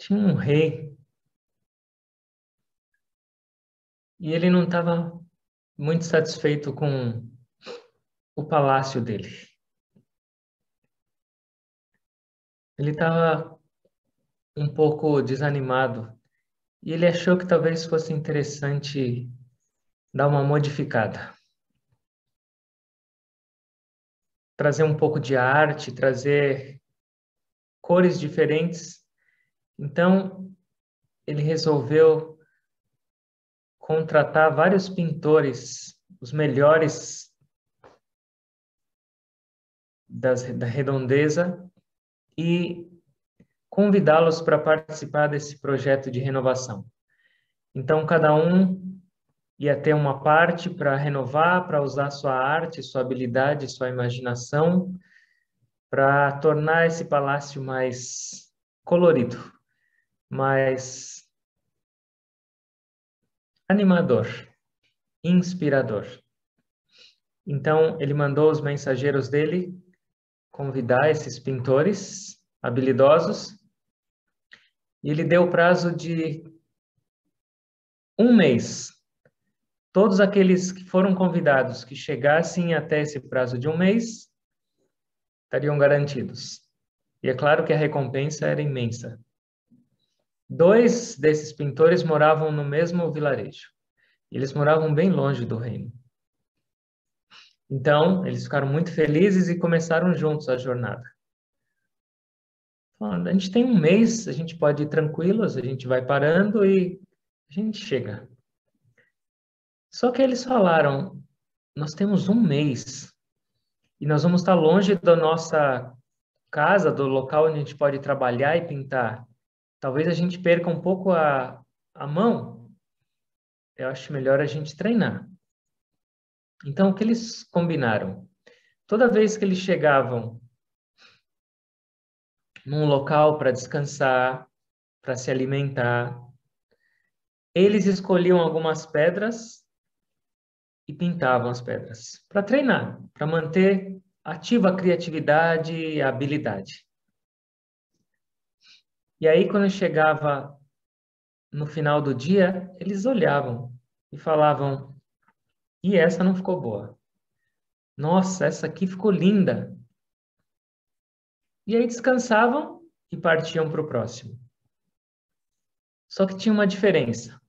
Tinha um rei e ele não estava muito satisfeito com o palácio dele. Ele estava um pouco desanimado e ele achou que talvez fosse interessante dar uma modificada, trazer um pouco de arte, trazer cores diferentes. Então, ele resolveu contratar vários pintores, os melhores da redondeza, e convidá-los para participar desse projeto de renovação. Então, cada um ia ter uma parte para renovar, para usar sua arte, sua habilidade, sua imaginação, para tornar esse palácio mais colorido, mais animador, inspirador. Então, ele mandou os mensageiros dele convidar esses pintores habilidosos e ele deu o prazo de um mês. Todos aqueles que foram convidados que chegassem até esse prazo de um mês estariam garantidos. E é claro que a recompensa era imensa. 2 desses pintores moravam no mesmo vilarejo. Eles moravam bem longe do reino. Então, eles ficaram muito felizes e começaram juntos a jornada. Falando, a gente tem um mês, a gente pode ir tranquilos, a gente vai parando e a gente chega. Só que eles falaram, nós temos um mês e nós vamos estar longe da nossa casa, do local onde a gente pode trabalhar e pintar. Talvez a gente perca um pouco a mão. Eu acho melhor a gente treinar. Então, o que eles combinaram? Toda vez que eles chegavam num local para descansar, para se alimentar, eles escolhiam algumas pedras e pintavam as pedras para treinar, para manter ativa a criatividade e a habilidade. E aí, quando chegava no final do dia, eles olhavam e falavam: e essa não ficou boa. Nossa, essa aqui ficou linda. E aí descansavam e partiam para o próximo. Só que tinha uma diferença.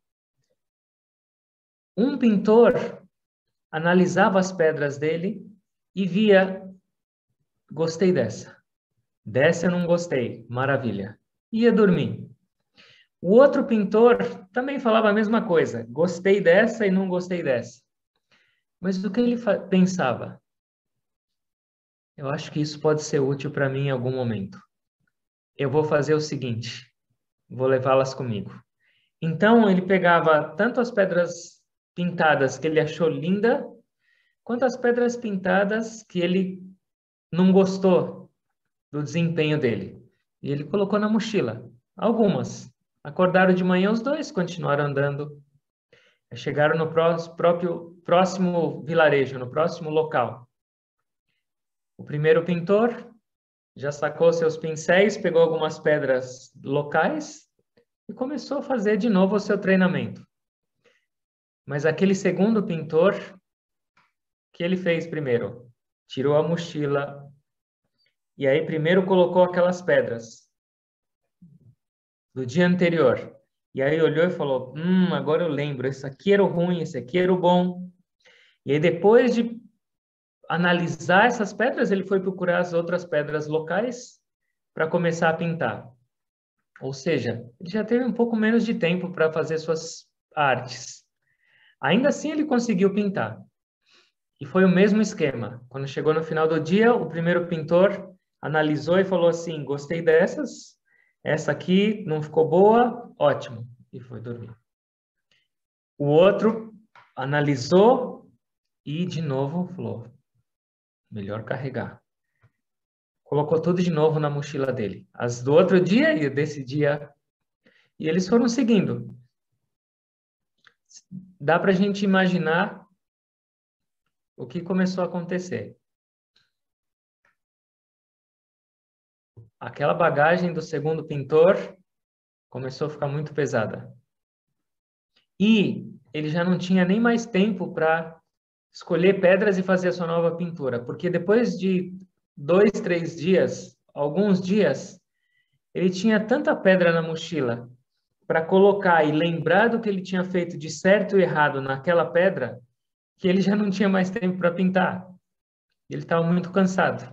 Um pintor analisava as pedras dele e via: gostei dessa. Dessa eu não gostei. Maravilha. Ia dormir. O outro pintor também falava a mesma coisa. Gostei dessa e não gostei dessa. Mas o que ele pensava? Eu acho que isso pode ser útil para mim em algum momento. Eu vou fazer o seguinte, vou levá-las comigo. Então, ele pegava tanto as pedras pintadas que ele achou linda, quanto as pedras pintadas que ele não gostou do desempenho dele. E ele colocou na mochila. Algumas. Acordaram de manhã, os dois continuaram andando. Chegaram no próximo vilarejo, no próximo local. O primeiro pintor já sacou seus pincéis, pegou algumas pedras locais e começou a fazer de novo o seu treinamento. Mas aquele segundo pintor, o que ele fez primeiro? Tirou a mochila e aí primeiro colocou aquelas pedras do dia anterior. E aí olhou e falou: agora eu lembro, esse aqui era o ruim, esse aqui era o bom. E aí depois de analisar essas pedras, ele foi procurar as outras pedras locais para começar a pintar. Ou seja, ele já teve um pouco menos de tempo para fazer suas artes. Ainda assim, ele conseguiu pintar. E foi o mesmo esquema. Quando chegou no final do dia, o primeiro pintor analisou e falou assim: gostei dessas, essa aqui não ficou boa, ótimo. E foi dormir. O outro analisou e, de novo, falou: melhor carregar. Colocou tudo de novo na mochila dele. As do outro dia e desse dia. E eles foram seguindo. Dá para a gente imaginar o que começou a acontecer. Aquela bagagem do segundo pintor Começou a ficar muito pesada. E ele já não tinha nem mais tempo para escolher pedras e fazer a sua nova pintura, porque depois de 2, 3 dias, alguns dias, ele tinha tanta pedra na mochila para colocar e lembrar do que ele tinha feito de certo e errado naquela pedra, que ele já não tinha mais tempo para pintar. Ele estava muito cansado.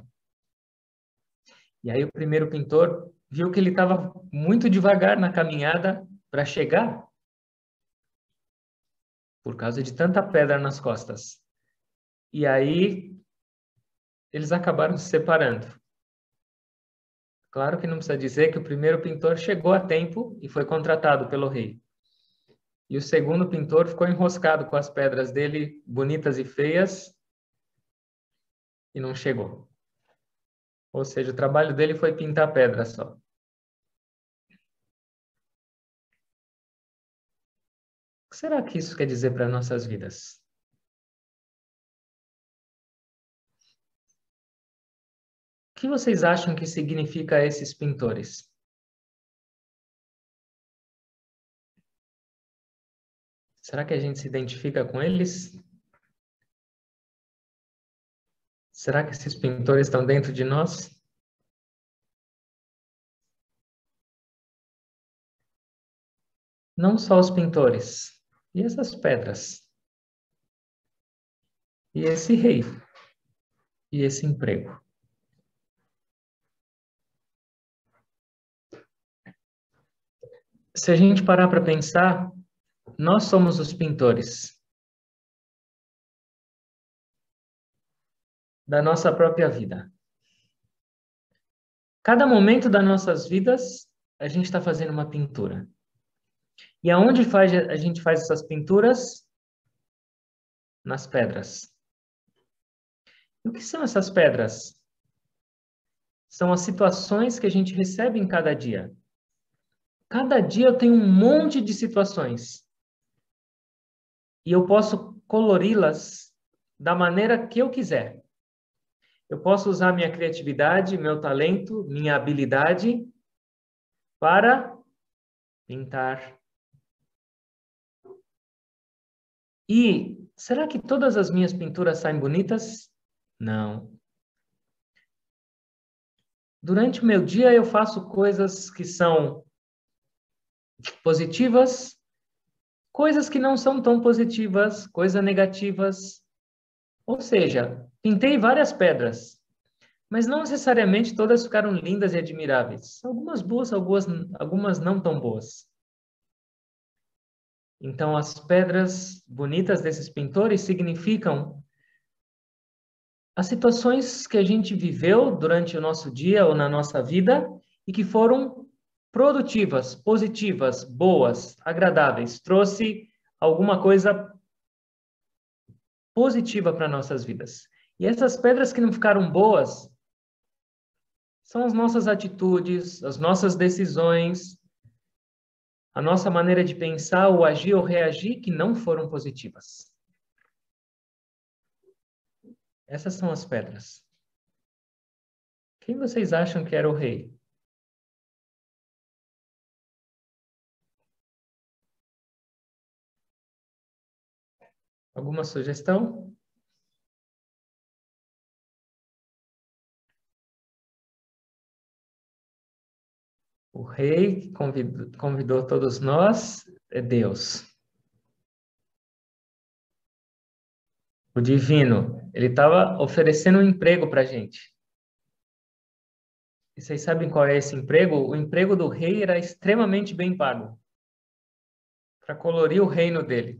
E aí o primeiro pintor viu que ele estava muito devagar na caminhada para chegar, por causa de tanta pedra nas costas. E aí eles acabaram se separando. Claro que não precisa dizer que o primeiro pintor chegou a tempo e foi contratado pelo rei. E o segundo pintor ficou enroscado com as pedras dele, bonitas e feias, e não chegou. Ou seja, o trabalho dele foi pintar pedra só. O que será que isso quer dizer para nossas vidas? O que vocês acham que significa esses pintores? Será que a gente se identifica com eles? Será que esses pintores estão dentro de nós? Não só os pintores. E essas pedras? E esse rei? E esse emprego? Se a gente parar para pensar, nós somos os pintores da nossa própria vida. Cada momento das nossas vidas, a gente está fazendo uma pintura. E aonde a gente faz essas pinturas? Nas pedras. E o que são essas pedras? São as situações que a gente recebe em cada dia. Cada dia eu tenho um monte de situações. E eu posso colori-las da maneira que eu quiser. Eu posso usar minha criatividade, meu talento, minha habilidade para pintar. E será que todas as minhas pinturas saem bonitas? Não. Durante o meu dia eu faço coisas que são positivas, coisas que não são tão positivas, coisas negativas. Ou seja, pintei várias pedras, mas não necessariamente todas ficaram lindas e admiráveis. Algumas boas, algumas não tão boas. Então, as pedras bonitas desses pintores significam as situações que a gente viveu durante o nosso dia ou na nossa vida e que foram produtivas, positivas, boas, agradáveis, trouxe alguma coisa positiva para nossas vidas. E essas pedras que não ficaram boas são as nossas atitudes, as nossas decisões, a nossa maneira de pensar, ou agir ou reagir que não foram positivas. Essas são as pedras. Quem vocês acham que era o rei? Alguma sugestão? O rei que convidou todos nós é Deus. O divino. Ele estava oferecendo um emprego para a gente. E vocês sabem qual é esse emprego? O emprego do rei era extremamente bem pago para colorir o reino dele.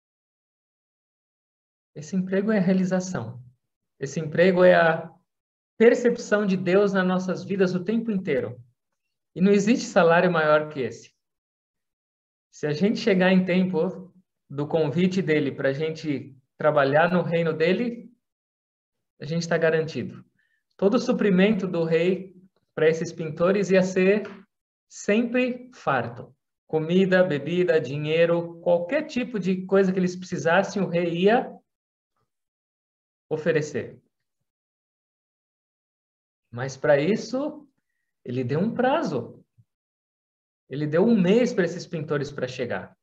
Esse emprego é a realização. Esse emprego é a percepção de Deus nas nossas vidas o tempo inteiro. E não existe salário maior que esse. Se a gente chegar em tempo do convite dele para a gente trabalhar no reino dele, a gente está garantido. Todo o suprimento do rei para esses pintores ia ser sempre farto. Comida, bebida, dinheiro, qualquer tipo de coisa que eles precisassem, o rei ia oferecer. Mas para isso, ele deu um prazo. Ele deu 1 mês para esses pintores para chegar.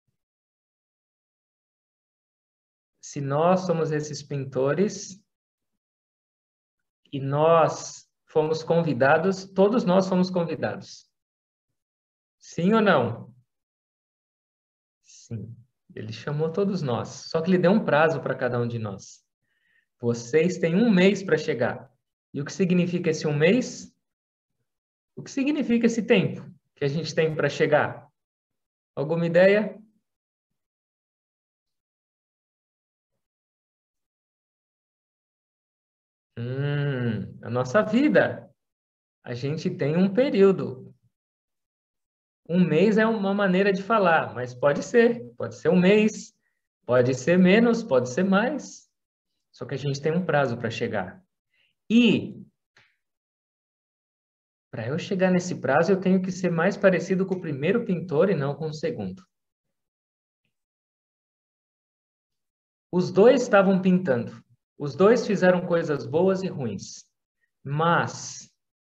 Se nós somos esses pintores e nós fomos convidados, todos nós fomos convidados. Sim ou não? Sim. Ele chamou todos nós. Só que ele deu um prazo para cada um de nós. Vocês têm 1 mês para chegar. E o que significa esse 1 mês? O que significa esse tempo que a gente tem para chegar? Alguma ideia? A nossa vida. A gente tem um período. 1 mês é uma maneira de falar, mas pode ser. Pode ser 1 mês, pode ser menos, pode ser mais. Só que a gente tem um prazo para chegar. E para eu chegar nesse prazo, eu tenho que ser mais parecido com o primeiro pintor e não com o segundo. Os dois estavam pintando. Os dois fizeram coisas boas e ruins. Mas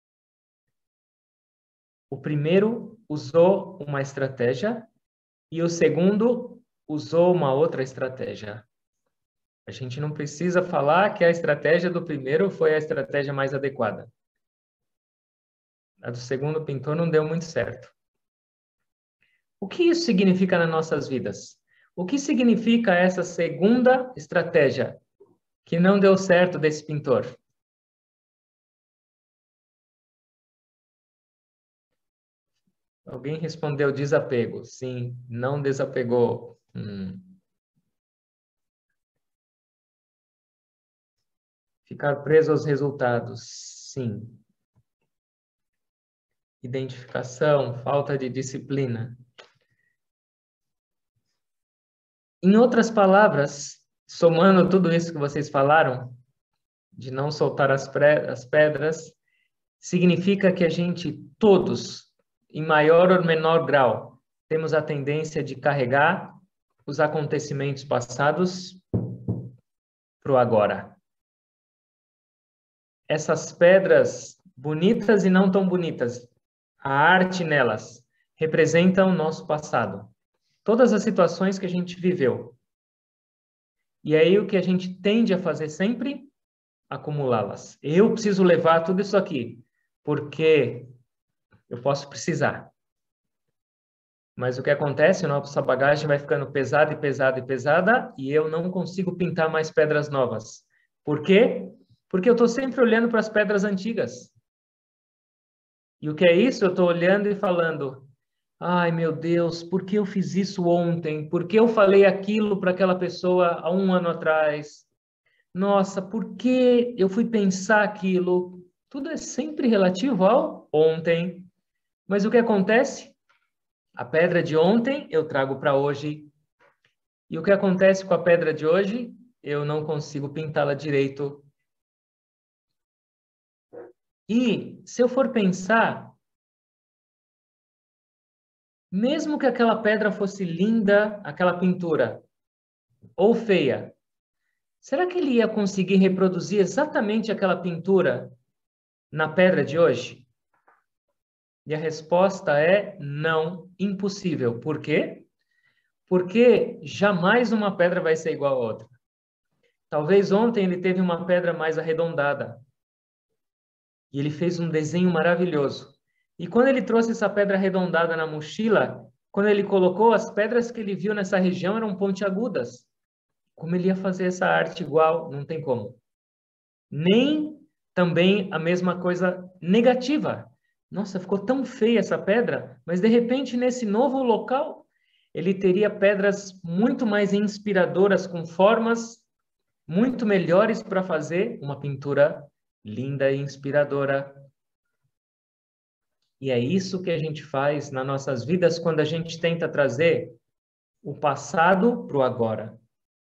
o primeiro usou uma estratégia e o segundo usou uma outra estratégia. A gente não precisa falar que a estratégia do primeiro foi a estratégia mais adequada. A do segundo pintor não deu muito certo. O que isso significa nas nossas vidas? O que significa essa segunda estratégia que não deu certo desse pintor? Alguém respondeu desapego. Sim, não desapegou. Ficar preso aos resultados. Sim. Identificação, falta de disciplina. Em outras palavras, somando tudo isso que vocês falaram, de não soltar as pedras, significa que a gente, todos, em maior ou menor grau, temos a tendência de carregar os acontecimentos passados para o agora. Essas pedras bonitas e não tão bonitas, a arte nelas, representam o nosso passado. Todas as situações que a gente viveu. E aí o que a gente tende a fazer sempre? Acumulá-las. Eu preciso levar tudo isso aqui, porque eu posso precisar. Mas o que acontece? Nossa bagagem vai ficando pesada e pesada e pesada e eu não consigo pintar mais pedras novas. Por quê? Porque eu estou sempre olhando para as pedras antigas. E o que é isso? Eu estou olhando e falando, ai meu Deus, por que eu fiz isso ontem? Por que eu falei aquilo para aquela pessoa há 1 ano atrás? Nossa, por que eu fui pensar aquilo? Tudo é sempre relativo ao ontem. Mas o que acontece? A pedra de ontem eu trago para hoje. E o que acontece com a pedra de hoje? Eu não consigo pintá-la direito. E se eu for pensar, mesmo que aquela pedra fosse linda, aquela pintura, ou feia, será que ele ia conseguir reproduzir exatamente aquela pintura na pedra de hoje? E a resposta é não, impossível. Por quê? Porque jamais uma pedra vai ser igual a outra. Talvez ontem ele teve uma pedra mais arredondada. E ele fez um desenho maravilhoso. E quando ele trouxe essa pedra arredondada na mochila, quando ele colocou, as pedras que ele viu nessa região eram pontiagudas. Como ele ia fazer essa arte igual? Não tem como. Nem também a mesma coisa negativa. Nossa, ficou tão feia essa pedra, mas de repente nesse novo local ele teria pedras muito mais inspiradoras, com formas muito melhores para fazer uma pintura linda e inspiradora. E é isso que a gente faz nas nossas vidas quando a gente tenta trazer o passado para o agora.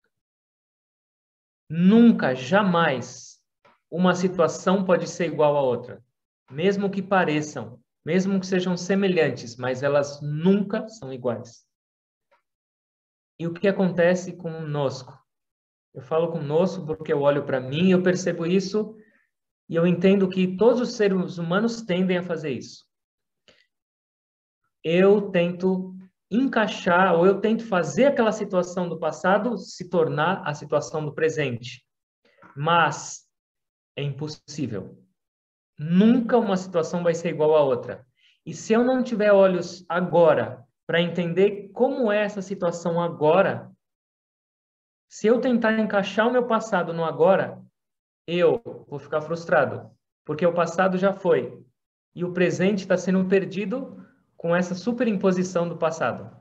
Nunca, jamais, uma situação pode ser igual a outra. Mesmo que pareçam, mesmo que sejam semelhantes, mas elas nunca são iguais. E o que acontece conosco? Eu falo conosco porque eu olho para mim, eu percebo isso e eu entendo que todos os seres humanos tendem a fazer isso. eu tento encaixar, ou eu tento fazer aquela situação do passado se tornar a situação do presente. Mas é impossível. Nunca uma situação vai ser igual à outra. E se eu não tiver olhos agora para entender como é essa situação agora, se eu tentar encaixar o meu passado no agora, eu vou ficar frustrado, porque o passado já foi e o presente está sendo perdido com essa superimposição do passado.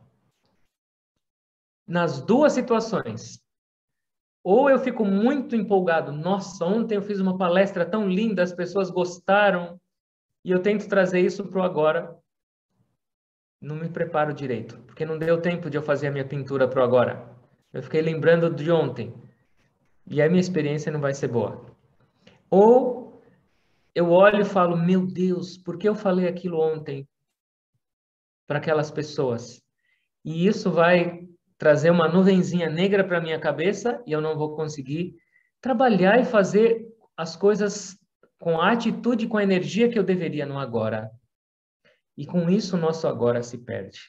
Nas duas situações, ou eu fico muito empolgado, nossa, ontem eu fiz uma palestra tão linda, as pessoas gostaram, e eu tento trazer isso para o agora, não me preparo direito, porque não deu tempo de eu fazer a minha pintura para o agora. Eu fiquei lembrando de ontem, e a minha experiência não vai ser boa. Ou eu olho e falo, meu Deus, por que eu falei aquilo ontem para aquelas pessoas? E isso vai trazer uma nuvenzinha negra para minha cabeça e eu não vou conseguir trabalhar e fazer as coisas com a atitude, com a energia que eu deveria no agora. E com isso o nosso agora se perde.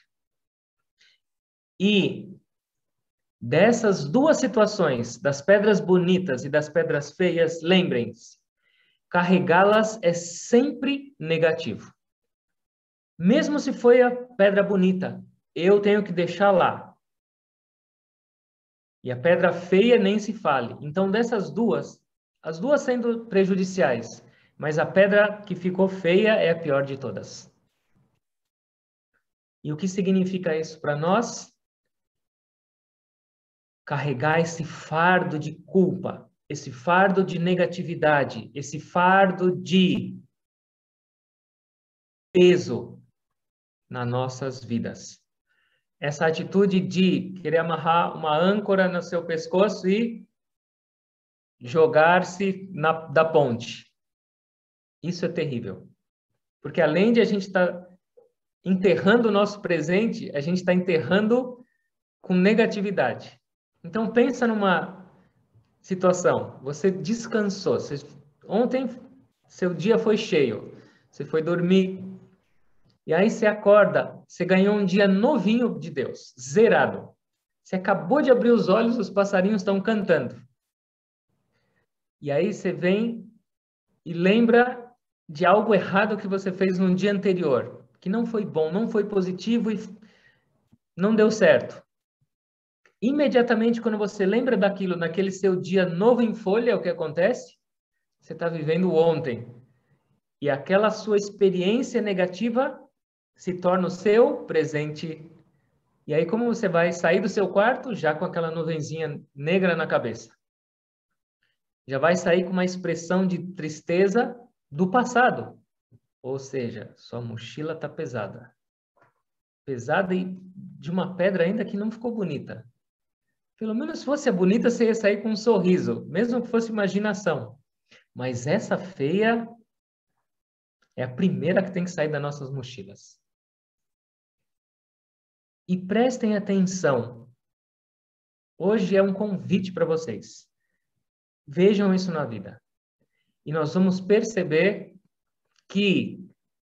E dessas duas situações, das pedras bonitas e das pedras feias, lembrem-se, carregá-las é sempre negativo. Mesmo se foi a pedra bonita, eu tenho que deixar lá. E a pedra feia nem se fale. Então, dessas duas, as duas sendo prejudiciais, mas a pedra que ficou feia é a pior de todas. E o que significa isso para nós? Carregar esse fardo de culpa, esse fardo de negatividade, esse fardo de peso nas nossas vidas. Essa atitude de querer amarrar uma âncora no seu pescoço e jogar-se da ponte. Isso é terrível. Porque além de a gente estar enterrando o nosso presente, a gente está enterrando com negatividade. Então, pensa numa situação. Você descansou. Ontem, seu dia foi cheio. Você foi dormir. E aí você acorda. Você ganhou um dia novinho de Deus. Zerado. Você acabou de abrir os olhos, os passarinhos estão cantando. E aí você vem e lembra de algo errado que você fez no dia anterior, que não foi bom, não foi positivo e não deu certo. Imediatamente, quando você lembra daquilo, naquele seu dia novo em folha, o que acontece? Você está vivendo ontem. E aquela sua experiência negativa se torna o seu presente. E aí, como você vai sair do seu quarto já com aquela nuvenzinha negra na cabeça? Já vai sair com uma expressão de tristeza do passado. Ou seja, sua mochila está pesada. Pesada e de uma pedra ainda que não ficou bonita. Pelo menos se fosse bonita, você ia sair com um sorriso, mesmo que fosse imaginação. Mas essa feia é a primeira que tem que sair das nossas mochilas. E prestem atenção. Hoje é um convite para vocês. Vejam isso na vida. E nós vamos perceber que,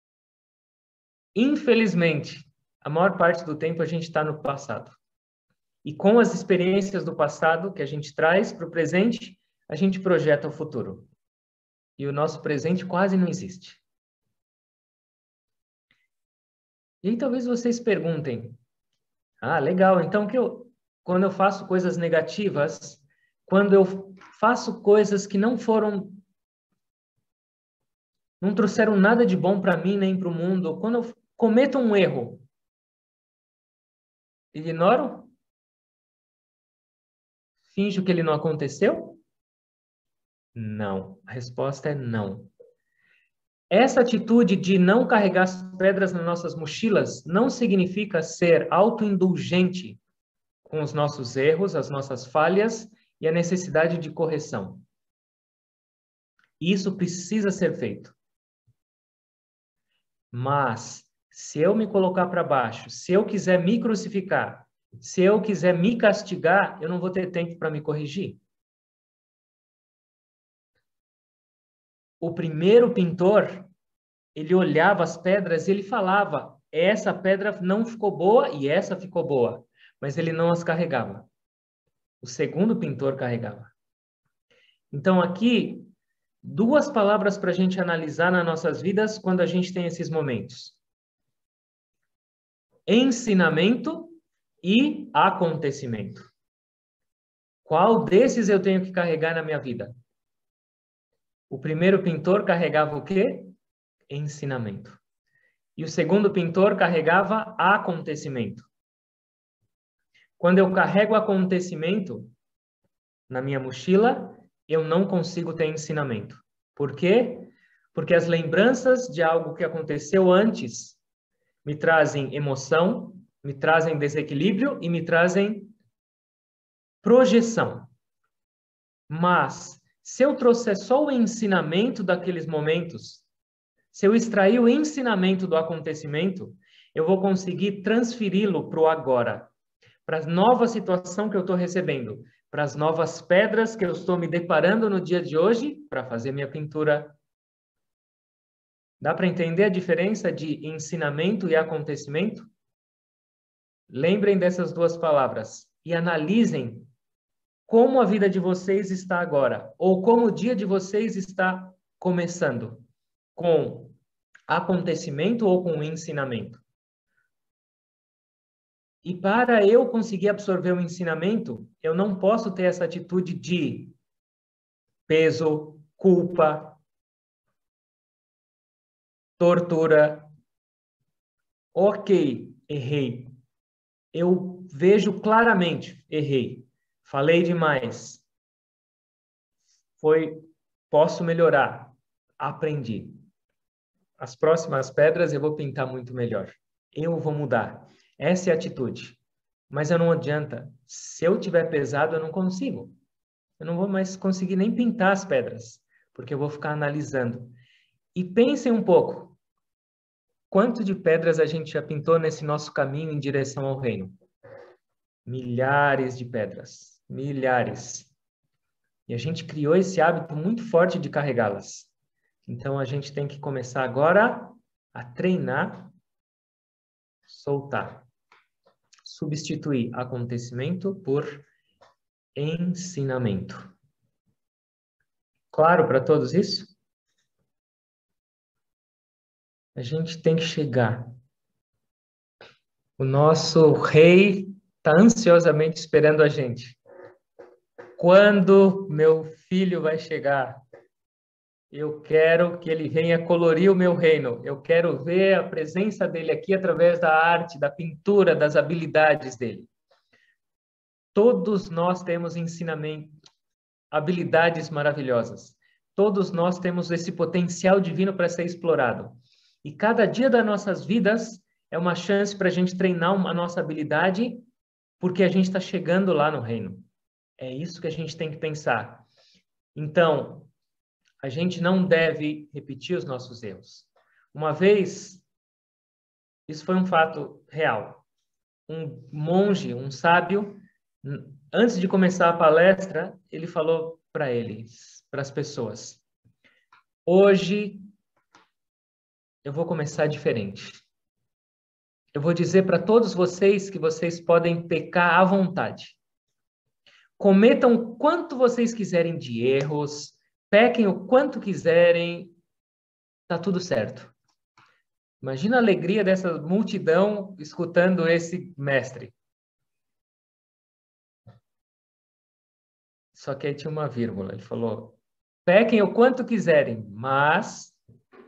infelizmente, a maior parte do tempo a gente está no passado. E com as experiências do passado que a gente traz para o presente, a gente projeta o futuro. E o nosso presente quase não existe. E aí talvez vocês perguntem, legal, então quando eu faço coisas negativas, quando eu faço coisas que não trouxeram nada de bom para mim nem para o mundo, quando eu cometo um erro, ignoro? Finjo que ele não aconteceu? Não. A resposta é não. Essa atitude de não carregar as pedras nas nossas mochilas não significa ser autoindulgente com os nossos erros, as nossas falhas e a necessidade de correção. Isso precisa ser feito. Mas, se eu me colocar para baixo, se eu quiser me crucificar, se eu quiser me castigar, eu não vou ter tempo para me corrigir. O primeiro pintor, ele olhava as pedras e ele falava, essa pedra não ficou boa e essa ficou boa, mas ele não as carregava. O segundo pintor carregava. Então aqui, duas palavras para a gente analisar nas nossas vidas quando a gente tem esses momentos. Ensinamento e acontecimento. Qual desses eu tenho que carregar na minha vida? O primeiro pintor carregava o quê? Ensinamento. E o segundo pintor carregava acontecimento. Quando eu carrego acontecimento na minha mochila, eu não consigo ter ensinamento. Por quê? Porque as lembranças de algo que aconteceu antes me trazem emoção, me trazem desequilíbrio e me trazem projeção. Mas, se eu trouxer só o ensinamento daqueles momentos, se eu extrair o ensinamento do acontecimento, eu vou conseguir transferi-lo para o agora, para a nova situação que eu estou recebendo, para as novas pedras que eu estou me deparando no dia de hoje para fazer minha pintura. Dá para entender a diferença de ensinamento e acontecimento? Lembrem dessas duas palavras e analisem como a vida de vocês está agora, ou como o dia de vocês está começando, com acontecimento ou com ensinamento. E para eu conseguir absorver o ensinamento, eu não posso ter essa atitude de peso, culpa, tortura. Ok, errei. Eu vejo claramente, errei. Falei demais. Posso melhorar. Aprendi. As próximas pedras eu vou pintar muito melhor. Eu vou mudar. Essa é a atitude. Mas não adianta. Se eu tiver pesado, eu não consigo. Eu não vou mais conseguir nem pintar as pedras, porque eu vou ficar analisando. E pensem um pouco. Quanto de pedras a gente já pintou nesse nosso caminho em direção ao reino? Milhares de pedras. Milhares. E a gente criou esse hábito muito forte de carregá-las. Então, a gente tem que começar agora a treinar, soltar. Substituir acontecimento por ensinamento. Claro para todos isso? A gente tem que chegar. O nosso rei está ansiosamente esperando a gente. Quando meu filho vai chegar? Eu quero que ele venha colorir o meu reino. Eu quero ver a presença dele aqui através da arte, da pintura, das habilidades dele. Todos nós temos ensinamento, habilidades maravilhosas. Todos nós temos esse potencial divino para ser explorado. E cada dia das nossas vidas é uma chance para a gente treinar a nossa habilidade, porque a gente está chegando lá no reino. É isso que a gente tem que pensar. Então, a gente não deve repetir os nossos erros. Uma vez, isso foi um fato real. Um monge, um sábio, antes de começar a palestra, ele falou para as pessoas: hoje eu vou começar diferente. Eu vou dizer para todos vocês que vocês podem pecar à vontade. Cometam o quanto vocês quiserem de erros, pequem o quanto quiserem, tá tudo certo. Imagina a alegria dessa multidão escutando esse mestre. Só que aí tinha uma vírgula. Ele falou: pequem o quanto quiserem, mas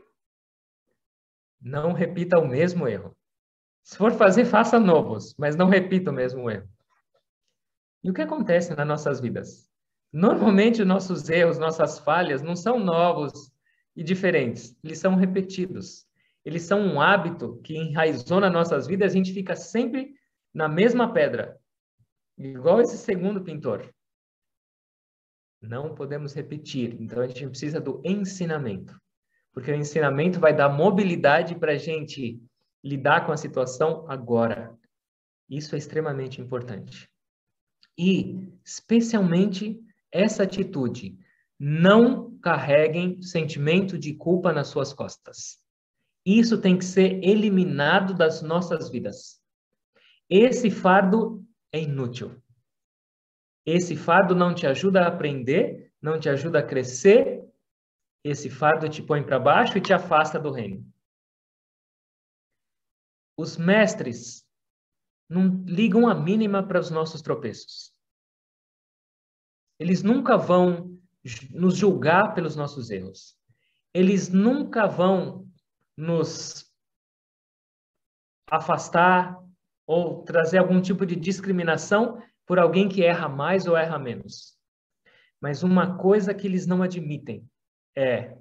não repita o mesmo erro. Se for fazer, faça novos, mas não repita o mesmo erro. E o que acontece nas nossas vidas? Normalmente, os nossos erros, nossas falhas, não são novos e diferentes. Eles são repetidos. Eles são um hábito que enraizou nas nossas vidas. A gente fica sempre na mesma pedra. Igual esse segundo pintor. Não podemos repetir. Então, a gente precisa do ensinamento. Porque o ensinamento vai dar mobilidade para a gente lidar com a situação agora. Isso é extremamente importante. E, especialmente, essa atitude. Não carreguem sentimento de culpa nas suas costas. Isso tem que ser eliminado das nossas vidas. Esse fardo é inútil. Esse fardo não te ajuda a aprender, não te ajuda a crescer. Esse fardo te põe para baixo e te afasta do reino. Os mestres não ligam a mínima para os nossos tropeços. Eles nunca vão nos julgar pelos nossos erros. Eles nunca vão nos afastar ou trazer algum tipo de discriminação por alguém que erra mais ou erra menos. Mas uma coisa que eles não admitem é: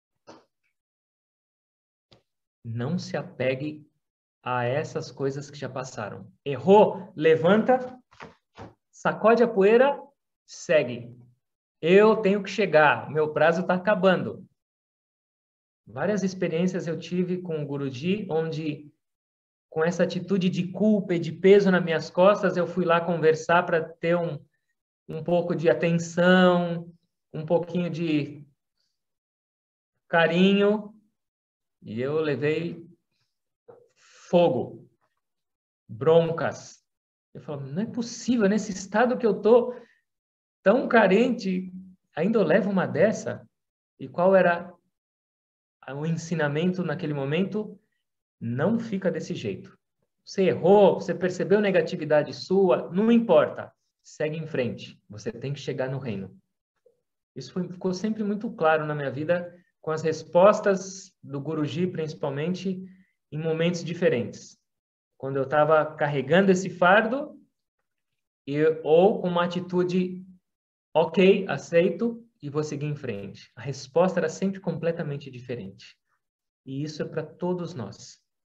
não se apegue a essas coisas que já passaram. Errou, levanta, sacode a poeira, segue. Eu tenho que chegar, meu prazo está acabando. Várias experiências eu tive com o Guruji, onde, com essa atitude de culpa e de peso nas minhas costas, eu fui lá conversar para ter um pouco de atenção, um pouquinho de carinho, e eu levei fogo, broncas. Eu falo, não é possível, nesse estado que eu estou, tão carente, ainda eu levo uma dessa? E qual era o ensinamento naquele momento? Não fica desse jeito. Você errou, você percebeu negatividade sua, não importa. Segue em frente. Você tem que chegar no reino. Isso ficou sempre muito claro na minha vida, com as respostas do Guruji, principalmente, em momentos diferentes. Quando eu estava carregando esse fardo, ou com uma atitude, ok, aceito, e vou seguir em frente. A resposta era sempre completamente diferente. E isso é para todos nós.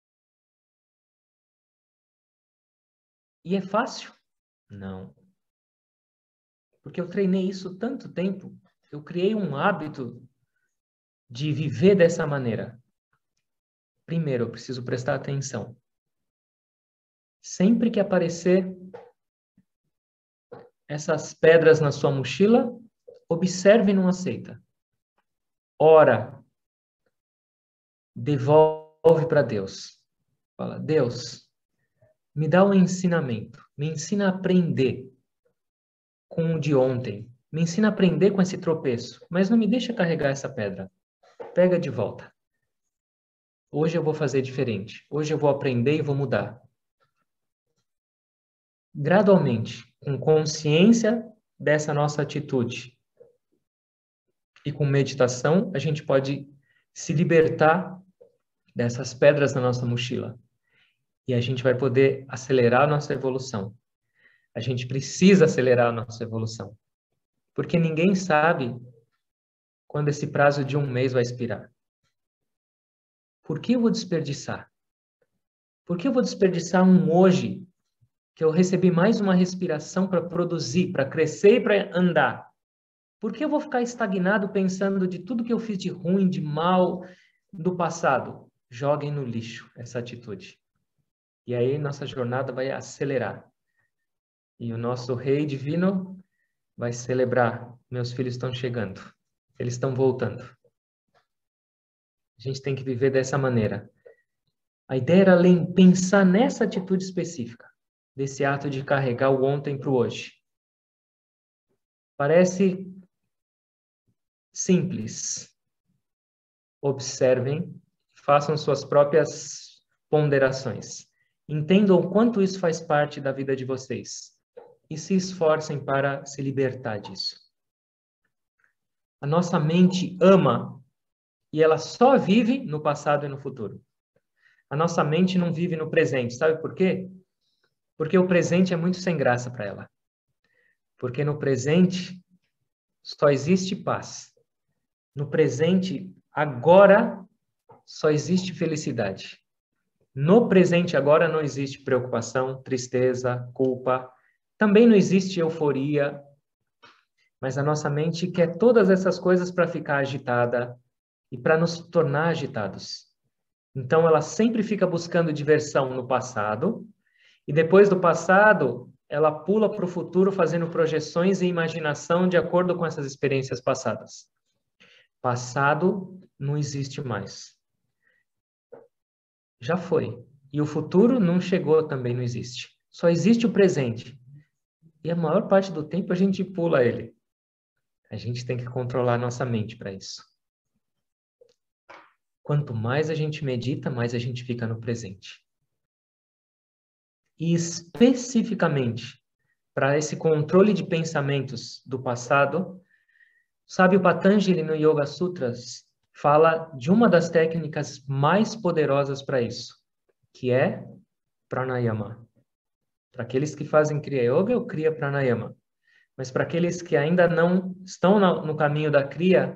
E é fácil? Não. Porque eu treinei isso tanto tempo, eu criei um hábito de viver dessa maneira. Primeiro, eu preciso prestar atenção. Sempre que aparecer essas pedras na sua mochila, observe e não aceita. Ora, devolve para Deus. Fala, Deus, me dá um ensinamento, me ensina a aprender com o de ontem, me ensina a aprender com esse tropeço, mas não me deixa carregar essa pedra. Pega de volta. Hoje eu vou fazer diferente. Hoje eu vou aprender e vou mudar. Gradualmente, com consciência dessa nossa atitude e com meditação, a gente pode se libertar dessas pedras na nossa mochila. E a gente vai poder acelerar a nossa evolução. A gente precisa acelerar a nossa evolução. Porque ninguém sabe quando esse prazo de 1 mês vai expirar. Por que eu vou desperdiçar? Por que eu vou desperdiçar um hoje que eu recebi mais uma respiração para produzir, para crescer e para andar? Por que eu vou ficar estagnado pensando de tudo que eu fiz de ruim, de mal, do passado? Joguem no lixo essa atitude. E aí nossa jornada vai acelerar. E o nosso Rei Divino vai celebrar. Meus filhos estão chegando. Eles estão voltando. A gente tem que viver dessa maneira. A ideia era pensar nessa atitude específica, desse ato de carregar o ontem para o hoje. Parece simples. Observem, façam suas próprias ponderações. Entendam o quanto isso faz parte da vida de vocês e se esforcem para se libertar disso. A nossa mente ama e ela só vive no passado e no futuro. A nossa mente não vive no presente. Sabe por quê? Porque o presente é muito sem graça para ela. Porque no presente só existe paz. No presente, agora, só existe felicidade. No presente agora não existe preocupação, tristeza, culpa. Também não existe euforia. Mas a nossa mente quer todas essas coisas para ficar agitada e para nos tornar agitados. Então ela sempre fica buscando diversão no passado e depois do passado ela pula para o futuro fazendo projeções e imaginação de acordo com essas experiências passadas. Passado não existe mais. já foi. E o futuro não chegou, também não existe. Só existe o presente. E a maior parte do tempo a gente pula ele. A gente tem que controlar a nossa mente para isso. Quanto mais a gente medita, mais a gente fica no presente. E especificamente para esse controle de pensamentos do passado, sabe, o Patanjali no Yoga Sutras fala de uma das técnicas mais poderosas para isso, que é pranayama. Para aqueles que fazem Kriya Yoga, eu Kriya Pranayama. Mas para aqueles que ainda não estão no caminho da Kriya,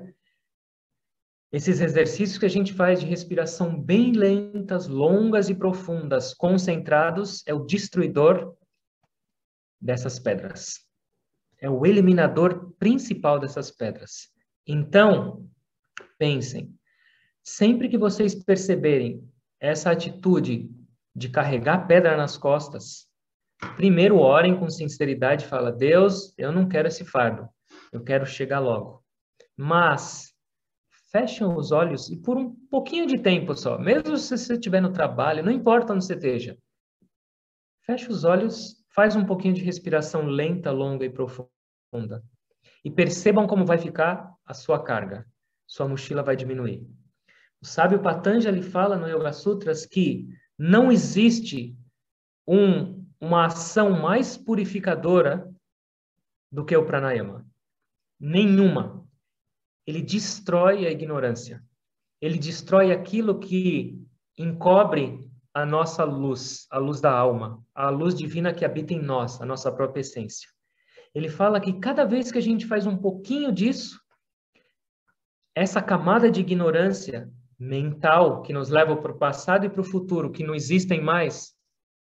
esses exercícios que a gente faz de respiração bem lentas, longas e profundas, concentrados, é o destruidor dessas pedras. É o eliminador principal dessas pedras. Então, pensem, sempre que vocês perceberem essa atitude de carregar pedra nas costas, primeiro orem com sinceridade e fala: Deus, eu não quero esse fardo, eu quero chegar logo. Mas fechem os olhos e por um pouquinho de tempo só, mesmo se você estiver no trabalho, não importa onde você esteja, feche os olhos, faz um pouquinho de respiração lenta, longa e profunda. E percebam como vai ficar a sua carga. Sua mochila vai diminuir. O sábio Patanjali fala no Yoga Sutras que não existe uma ação mais purificadora do que o pranayama. Nenhuma. Ele destrói a ignorância. Ele destrói aquilo que encobre a nossa luz, a luz da alma, a luz divina que habita em nós, a nossa própria essência. Ele fala que cada vez que a gente faz um pouquinho disso, essa camada de ignorância mental que nos leva para o passado e para o futuro, que não existem mais,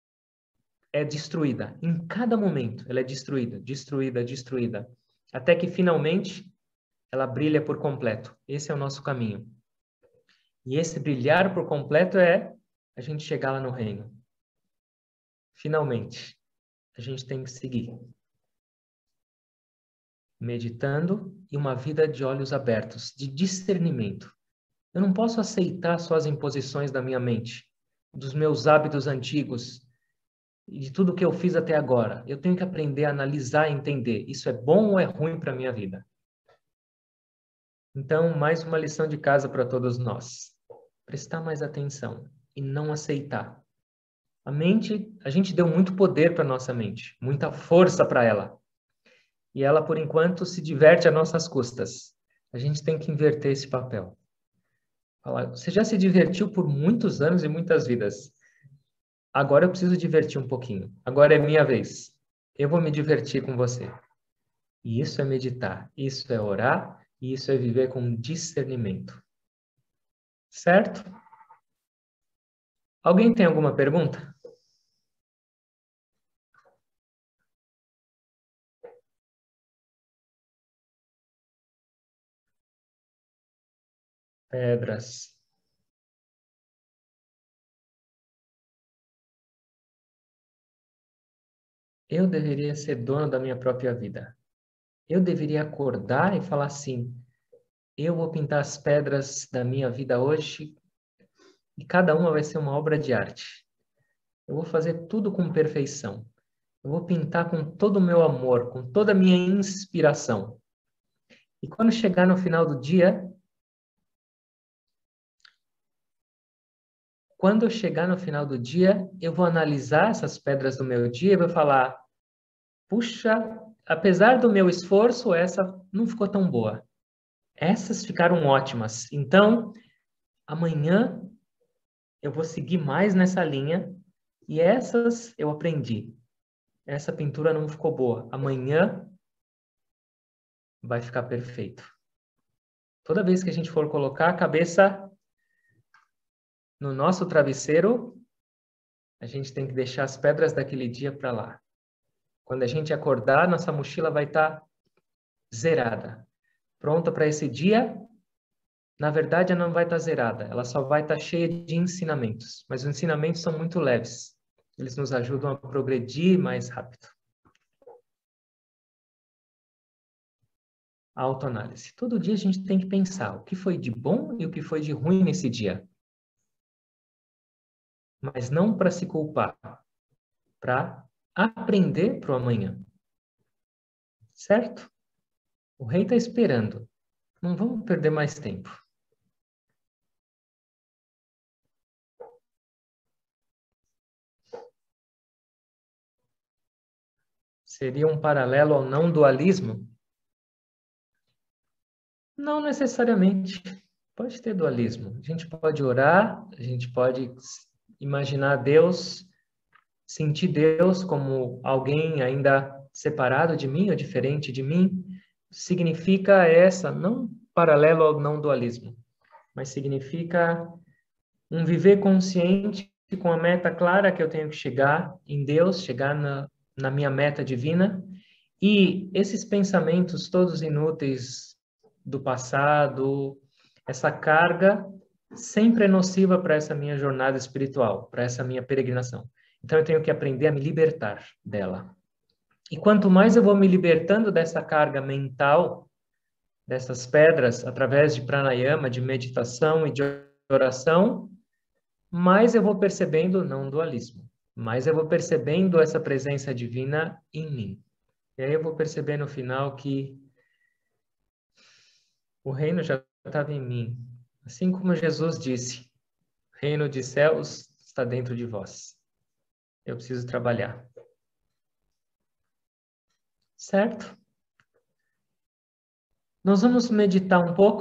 é destruída. Em cada momento, ela é destruída, destruída, destruída. Até que, finalmente, ela brilha por completo. Esse é o nosso caminho. E esse brilhar por completo é a gente chegar lá no reino. Finalmente, a gente tem que seguir. Meditando e uma vida de olhos abertos, de discernimento. Eu não posso aceitar só as imposições da minha mente, dos meus hábitos antigos e de tudo que eu fiz até agora. Eu tenho que aprender a analisar e entender. Isso é bom ou é ruim para a minha vida? Então, mais uma lição de casa para todos nós. Prestar mais atenção e não aceitar. A mente, a gente deu muito poder para nossa mente, muita força para ela. E ela, por enquanto, se diverte a nossas custas. A gente tem que inverter esse papel. Falar, você já se divertiu por muitos anos e muitas vidas. Agora eu preciso divertir um pouquinho. Agora é minha vez. Eu vou me divertir com você. E isso é meditar, isso é orar, e isso é viver com discernimento. Certo? Alguém tem alguma pergunta? Pedras. Eu deveria ser dono da minha própria vida. Eu deveria acordar e falar assim: eu vou pintar as pedras da minha vida hoje e cada uma vai ser uma obra de arte. Eu vou fazer tudo com perfeição. Eu vou pintar com todo o meu amor, com toda a minha inspiração. E quando chegar no final do dia, eu vou analisar essas pedras do meu dia e vou falar: puxa, apesar do meu esforço, essa não ficou tão boa. Essas ficaram ótimas. Então, amanhã eu vou seguir mais nessa linha e essas eu aprendi. Essa pintura não ficou boa. Amanhã vai ficar perfeito. Toda vez que a gente for colocar a cabeça no nosso travesseiro, a gente tem que deixar as pedras daquele dia para lá. Quando a gente acordar, nossa mochila vai estar zerada. Pronta para esse dia. Na verdade, ela não vai estar zerada. Ela só vai estar cheia de ensinamentos. Mas os ensinamentos são muito leves. Eles nos ajudam a progredir mais rápido. A autoanálise. Todo dia a gente tem que pensar o que foi de bom e o que foi de ruim nesse dia. mas não para se culpar, para aprender para o amanhã. Certo? O rei está esperando. Não vamos perder mais tempo. Seria um paralelo ao não dualismo? Não necessariamente. Pode ter dualismo. A gente pode orar, a gente pode imaginar Deus, sentir Deus como alguém ainda separado de mim ou diferente de mim. Significa não paralelo ao não dualismo, mas significa um viver consciente com a meta clara que eu tenho que chegar em Deus, chegar na minha meta divina. E esses pensamentos todos inúteis do passado, essa carga sempre é nociva para essa minha jornada espiritual, para essa minha peregrinação. Então eu tenho que aprender a me libertar dela. E quanto mais eu vou me libertando dessa carga mental, dessas pedras, através de pranayama, de meditação e de oração, mais eu vou percebendo não dualismo, mais eu vou percebendo essa presença divina em mim. E aí eu vou perceber no final que o reino já estava em mim. Assim como Jesus disse, o reino de céus está dentro de vós. Eu preciso trabalhar. Certo? Nós vamos meditar um pouco.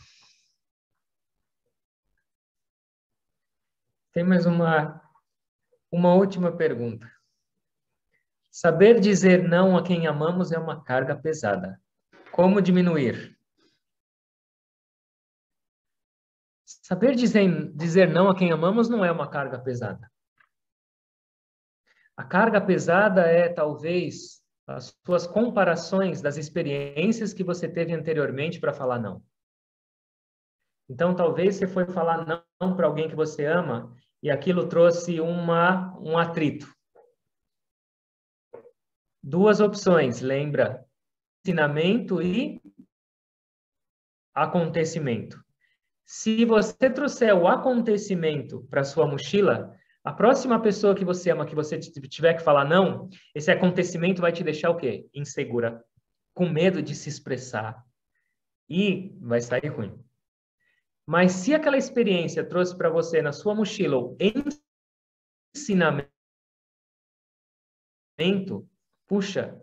Tem mais uma última pergunta. Saber dizer não a quem amamos é uma carga pesada. Como diminuir? Saber dizer não a quem amamos não é uma carga pesada. A carga pesada é, talvez, as suas comparações das experiências que você teve anteriormente para falar não. Então, talvez você foi falar não para alguém que você ama e aquilo trouxe um atrito. Duas opções, lembra? Ensinamento e acontecimento. Se você trouxer o acontecimento para sua mochila, a próxima pessoa que você ama, que você tiver que falar não, esse acontecimento vai te deixar o quê? Insegura, com medo de se expressar. E vai sair ruim. Mas se aquela experiência trouxe para você na sua mochila o ensinamento, puxa,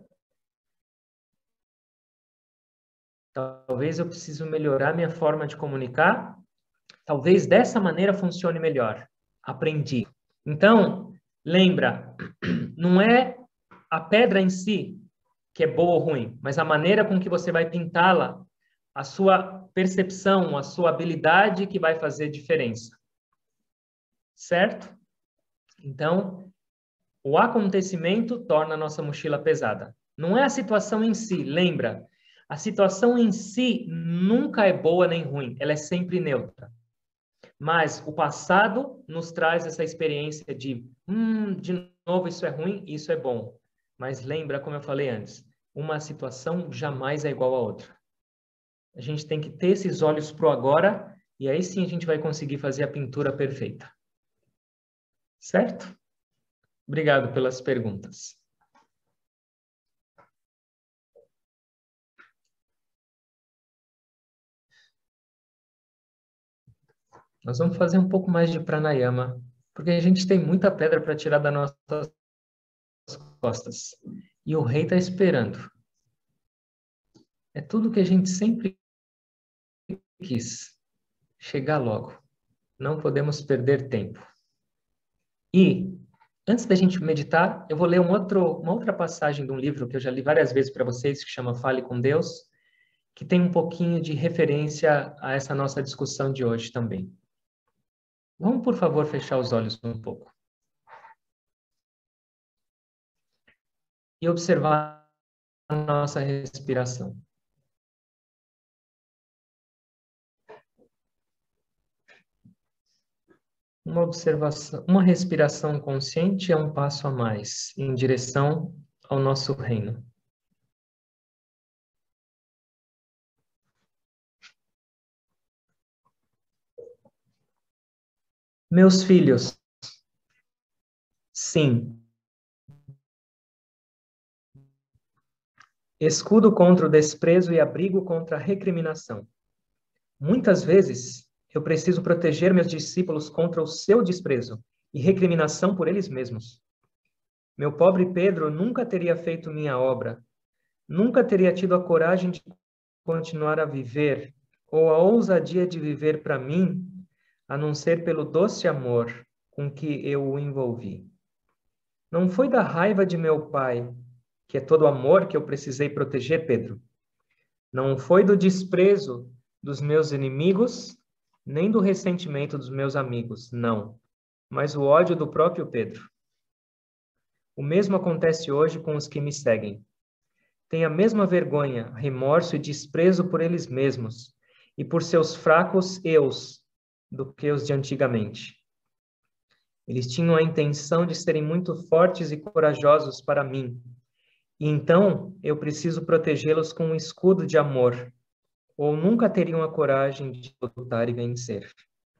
talvez eu preciso melhorar minha forma de comunicar, talvez dessa maneira funcione melhor. Aprendi. Então, lembra, não é a pedra em si que é boa ou ruim, mas a maneira com que você vai pintá-la, a sua percepção, a sua habilidade que vai fazer diferença. Certo? Então, o acontecimento torna a nossa mochila pesada. Não é a situação em si, lembra? A situação em si nunca é boa nem ruim, ela é sempre neutra. Mas o passado nos traz essa experiência de novo isso é ruim, isso é bom. Mas lembra, como eu falei antes, uma situação jamais é igual a outra. A gente tem que ter esses olhos pro agora e aí sim a gente vai conseguir fazer a pintura perfeita. Certo? Obrigado pelas perguntas. Nós vamos fazer um pouco mais de pranayama, porque a gente tem muita pedra para tirar das nossas costas. E o rei está esperando. É tudo que a gente sempre quis. Chegar logo. Não podemos perder tempo. E, antes da gente meditar, eu vou ler uma outra passagem de um livro que eu já li várias vezes para vocês, que chama Fale com Deus, que tem um pouquinho de referência a essa nossa discussão de hoje também. Vamos, por favor, fechar os olhos um pouco. E observar a nossa respiração. Uma observação, uma respiração consciente é um passo a mais em direção ao nosso reino. Meus filhos, Sim. Escudo contra o desprezo e abrigo contra a recriminação. Muitas vezes, eu preciso proteger meus discípulos contra o seu desprezo e recriminação por eles mesmos. Meu pobre Pedro nunca teria feito minha obra, nunca teria tido a coragem de continuar a viver ou a ousadia de viver para mim, a não ser pelo doce amor com que eu o envolvi. Não foi da raiva de meu pai, que é todo amor, que eu precisei proteger Pedro. Não foi do desprezo dos meus inimigos, nem do ressentimento dos meus amigos, não, mas o ódio do próprio Pedro. O mesmo acontece hoje com os que me seguem. Têm a mesma vergonha, remorso e desprezo por eles mesmos e por seus fracos eus do que os de antigamente. Eles tinham a intenção de serem muito fortes e corajosos para mim, e então eu preciso protegê-los com um escudo de amor, ou nunca teriam a coragem de lutar e vencer.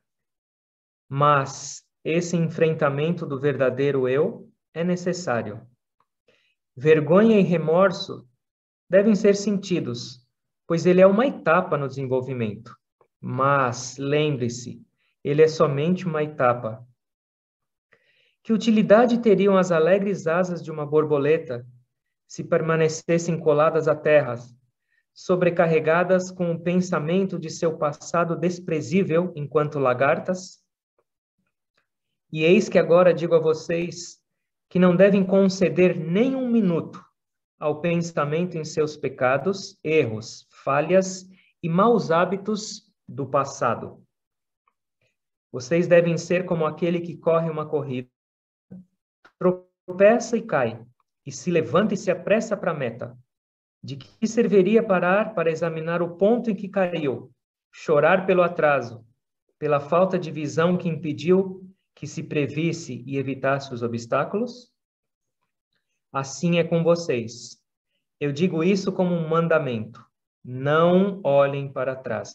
Mas esse enfrentamento do verdadeiro eu é necessário. Vergonha e remorso devem ser sentidos, pois ele é uma etapa no desenvolvimento. Mas, lembre-se, ele é somente uma etapa. Que utilidade teriam as alegres asas de uma borboleta se permanecessem coladas à terra, sobrecarregadas com o pensamento de seu passado desprezível enquanto lagartas? E eis que agora digo a vocês que não devem conceder nem um minuto ao pensamento em seus pecados, erros, falhas e maus hábitos do passado. Vocês devem ser como aquele que corre uma corrida, tropeça e cai, e se levanta e se apressa para a meta. De que serviria parar para examinar o ponto em que caiu, chorar pelo atraso, pela falta de visão que impediu que se previsse e evitasse os obstáculos? Assim é com vocês. Eu digo isso como um mandamento. Não olhem para trás.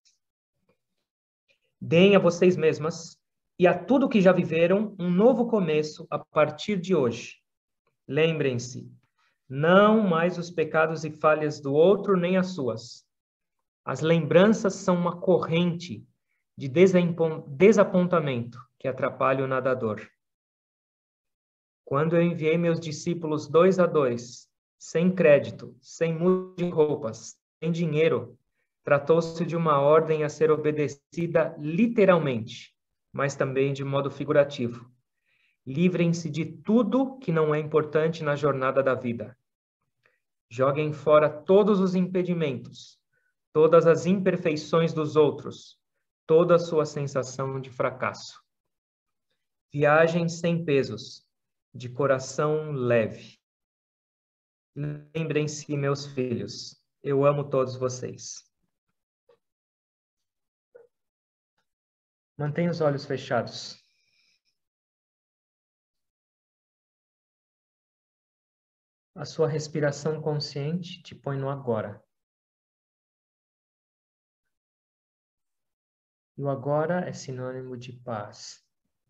Deem a vocês mesmas e a tudo que já viveram um novo começo a partir de hoje. Lembrem-se, não mais os pecados e falhas do outro nem as suas. As lembranças são uma corrente de desapontamento que atrapalha o nadador. Quando eu enviei meus discípulos 2 a 2, sem crédito, sem muda de roupas, sem dinheiro, tratou-se de uma ordem a ser obedecida literalmente, mas também de modo figurativo. Livrem-se de tudo que não é importante na jornada da vida. Joguem fora todos os impedimentos, todas as imperfeições dos outros, toda a sua sensação de fracasso. Viajem sem pesos, de coração leve. Lembrem-se, meus filhos, eu amo todos vocês. Mantenha os olhos fechados. A sua respiração consciente te põe no agora. E o agora é sinônimo de paz.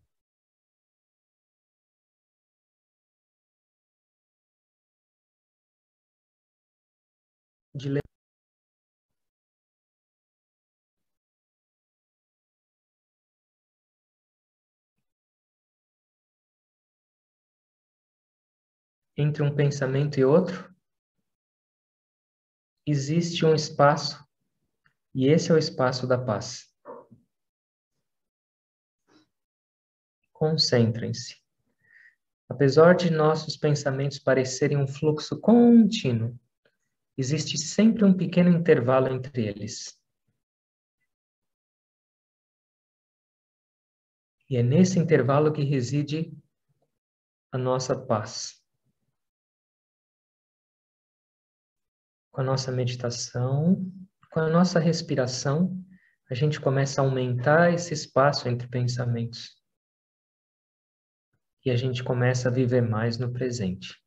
De entre um pensamento e outro, existe um espaço, e esse é o espaço da paz. Concentrem-se. Apesar de nossos pensamentos parecerem um fluxo contínuo, existe sempre um pequeno intervalo entre eles. E é nesse intervalo que reside a nossa paz. Com a nossa meditação, com a nossa respiração, a gente começa a aumentar esse espaço entre pensamentos. E a gente começa a viver mais no presente.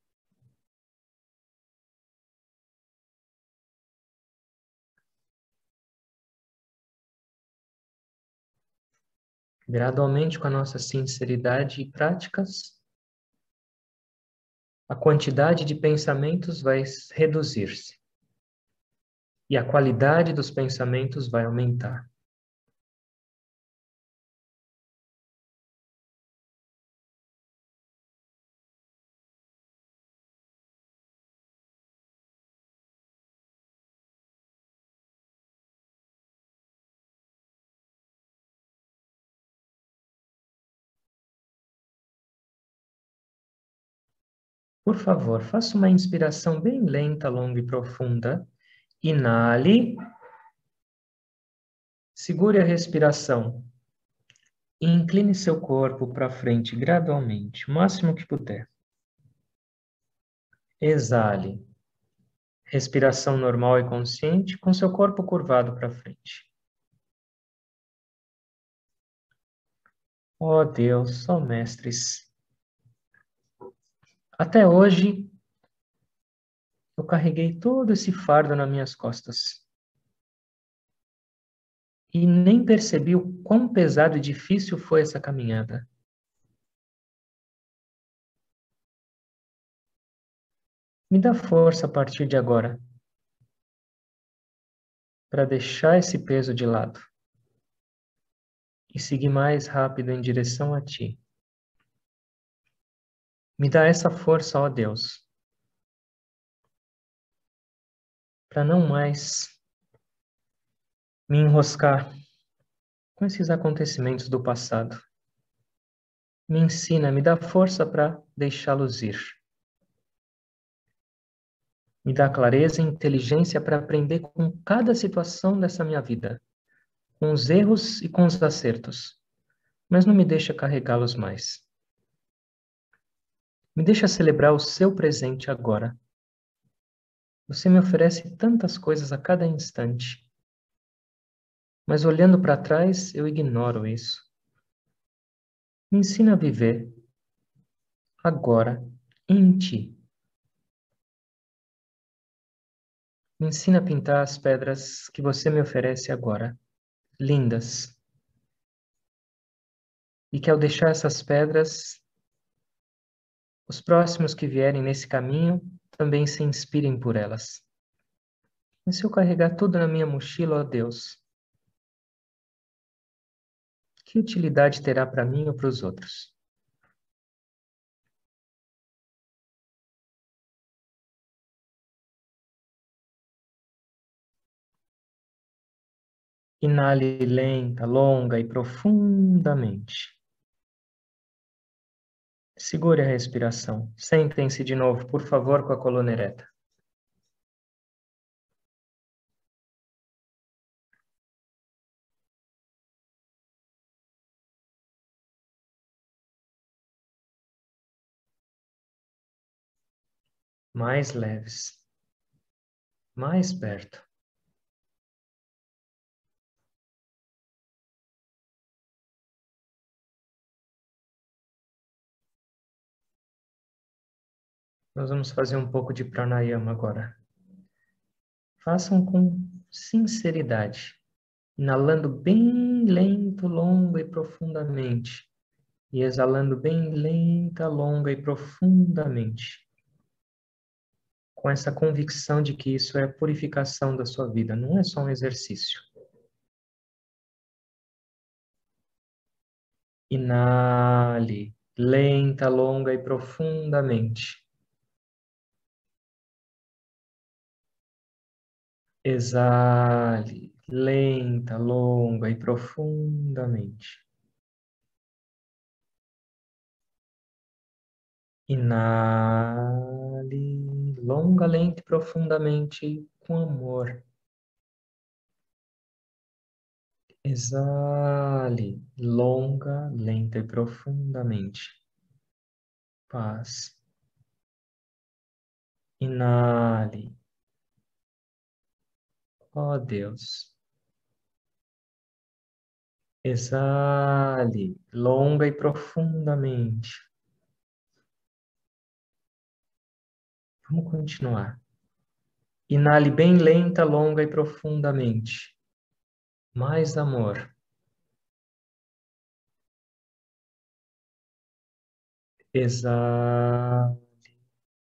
Gradualmente, com a nossa sinceridade e práticas, a quantidade de pensamentos vai reduzir-se e a qualidade dos pensamentos vai aumentar. Por favor, faça uma inspiração bem lenta, longa e profunda. Inale. Segure a respiração. E incline seu corpo para frente gradualmente, o máximo que puder. Exale. Respiração normal e consciente, com seu corpo curvado para frente. Ó Deus, ó Mestres. Até hoje, eu carreguei todo esse fardo nas minhas costas. E nem percebi o quão pesado e difícil foi essa caminhada. Me dá força a partir de agora, para deixar esse peso de lado e seguir mais rápido em direção a Ti. Me dá essa força, ó Deus, para não mais me enroscar com esses acontecimentos do passado. Me ensina, me dá força para deixá-los ir. Me dá clareza e inteligência para aprender com cada situação dessa minha vida, com os erros e com os acertos, mas não me deixa carregá-los mais. Me deixa celebrar o seu presente agora. Você me oferece tantas coisas a cada instante, mas olhando para trás, eu ignoro isso. Me ensina a viver agora em Ti. Me ensina a pintar as pedras que você me oferece agora, lindas. E que ao deixar essas pedras, os próximos que vierem nesse caminho também se inspirem por elas. E se eu carregar tudo na minha mochila, ó Deus, que utilidade terá para mim ou para os outros? Inale lenta, longa e profundamente. Segure a respiração. Sentem-se de novo, por favor, com a coluna ereta. Mais leves. Mais perto. Nós vamos fazer um pouco de pranayama agora. Façam com sinceridade, inalando bem lento, longo e profundamente, e exalando bem lenta, longa e profundamente, com essa convicção de que isso é a purificação da sua vida, não é só um exercício. Inale, lenta, longa e profundamente. Exale, lenta, longa e profundamente. Inale, longa, lenta e profundamente com amor. Exale, longa, lenta e profundamente. Paz. Inale. Ó Deus. Exale, longa e profundamente. Vamos continuar. Inale bem lenta, longa e profundamente. Mais amor. Exale.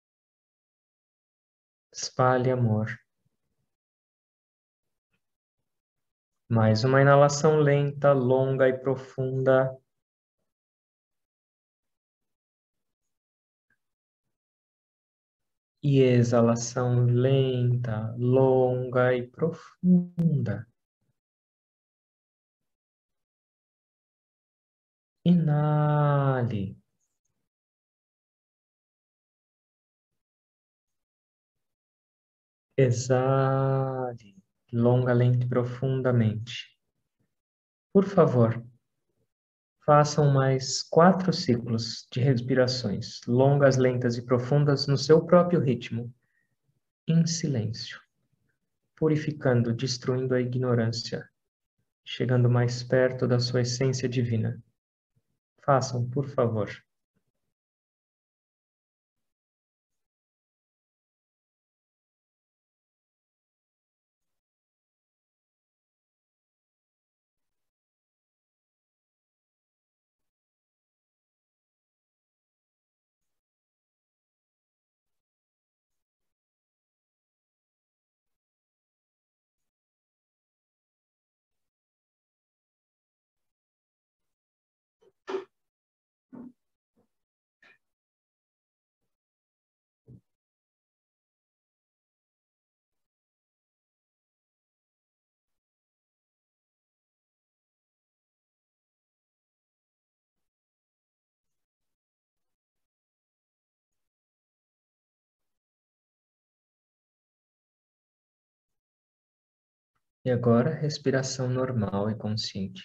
Espalhe amor. Mais uma inalação lenta, longa e profunda. E exalação lenta, longa e profunda. Inale. Exale. Longa, lenta e profundamente. Por favor, façam mais 4 ciclos de respirações, longas, lentas e profundas no seu próprio ritmo, em silêncio, purificando, destruindo a ignorância, chegando mais perto da sua essência divina. Façam, por favor. E agora, respiração normal e consciente.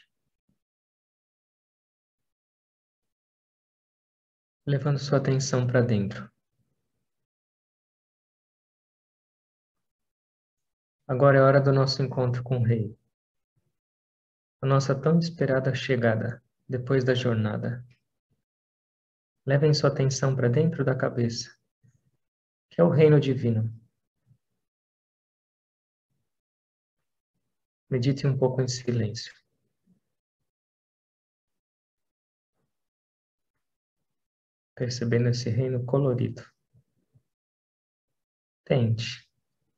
Levando sua atenção para dentro. Agora é hora do nosso encontro com o Rei. A nossa tão esperada chegada, depois da jornada. Levem sua atenção para dentro da cabeça, que é o reino divino. Medite um pouco em silêncio. Percebendo esse reino colorido. Tente.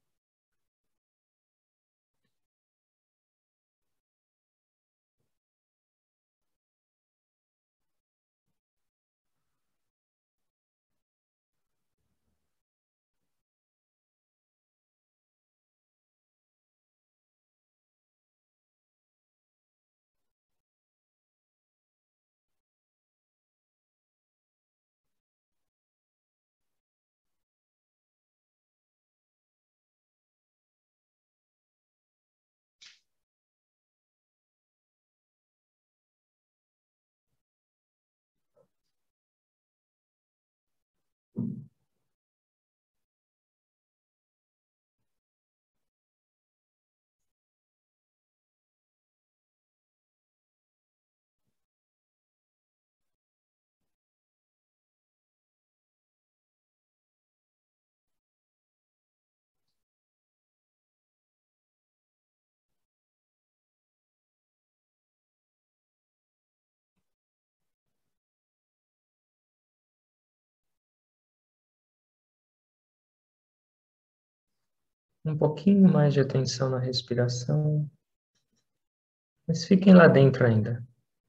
Um pouquinho mais de atenção na respiração. Mas fiquem lá dentro ainda.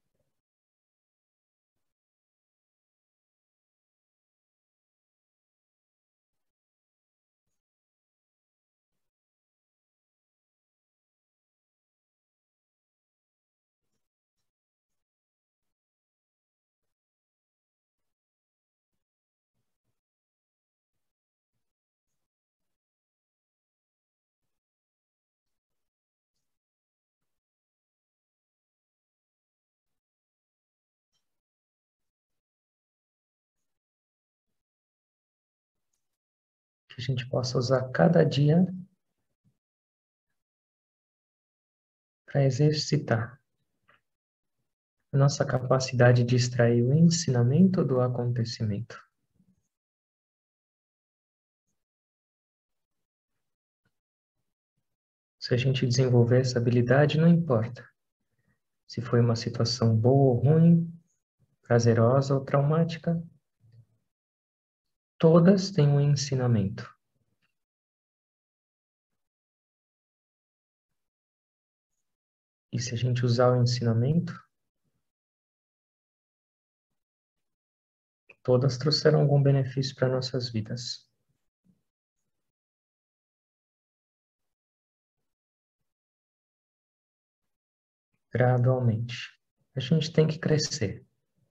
Que a gente possa usar cada dia para exercitar a nossa capacidade de extrair o ensinamento do acontecimento. Se a gente desenvolver essa habilidade, não importa se foi uma situação boa ou ruim, prazerosa ou traumática, todas têm um ensinamento. E se a gente usar o ensinamento, todas trouxeram algum benefício para nossas vidas. Gradualmente. A gente tem que crescer.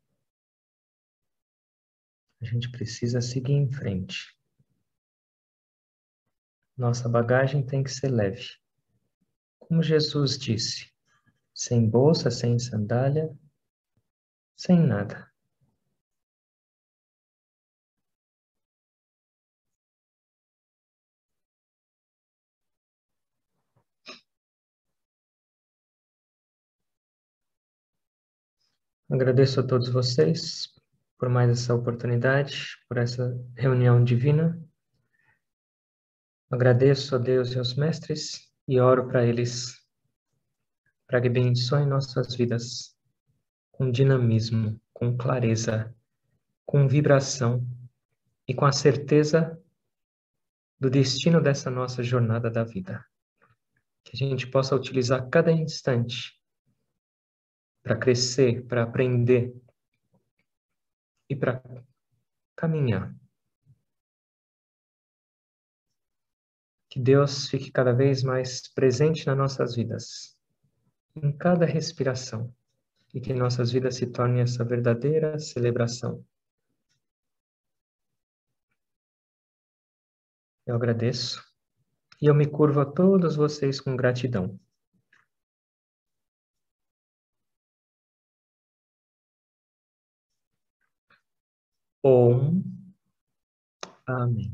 A gente precisa seguir em frente. Nossa bagagem tem que ser leve. Como Jesus disse, sem bolsa, sem sandália, sem nada. Agradeço a todos vocês por mais essa oportunidade, por essa reunião divina. Agradeço a Deus e aos mestres e oro para eles, para que abençoem nossas vidas com dinamismo, com clareza, com vibração e com a certeza do destino dessa nossa jornada da vida. Que a gente possa utilizar cada instante para crescer, para aprender e para caminhar. Que Deus fique cada vez mais presente nas nossas vidas, em cada respiração, e que nossas vidas se tornem essa verdadeira celebração. Eu agradeço e eu me curvo a todos vocês com gratidão. Om. Amém.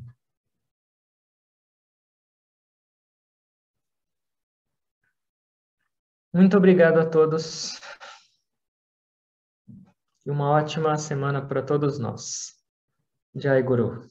Muito obrigado a todos e uma ótima semana para todos nós. Jai Guru.